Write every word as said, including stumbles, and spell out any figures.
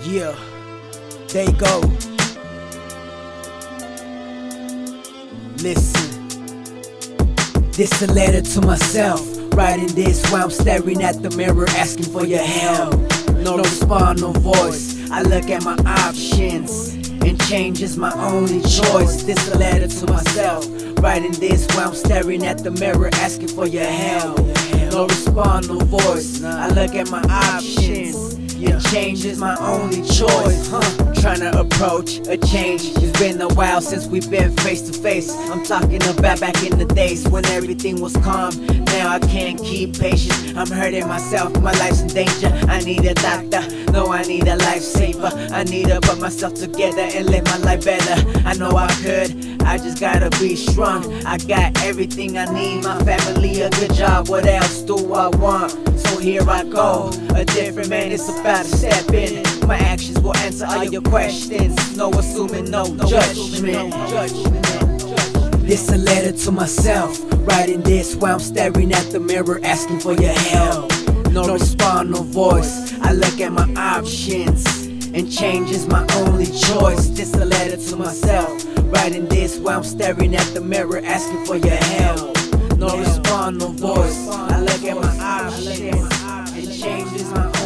Yeah, they go. Listen, this a letter to myself. Writing this while I'm staring at the mirror, asking for your help. No response, no voice. I look at my options, and change is my only choice. This a letter to myself. Writing this while I'm staring at the mirror, asking for your help. No response, no voice. I look at my options, and change is my only choice. Huh. Trying to approach a change. It's been a while since we've been face to face. I'm talking about back in the days when everything was calm. Now I can't keep patience. I'm hurting myself, my life's in danger. I need a doctor, no, I need a lifesaver. I need to put myself together and live my life better. I know I could, I just gotta be strong. I got everything I need, my family, a good job. What else do I want? So here I go, a different man, it's about to step in. My actions will answer all your questions. No assuming, no judgment. This a letter to myself. Writing this while I'm staring at the mirror, asking for your help. No response, no voice. I look at my options, and change is my only choice. This a letter to myself. Writing this while I'm staring at the mirror, asking for your help. No response, no voice. I look at my options, and change is my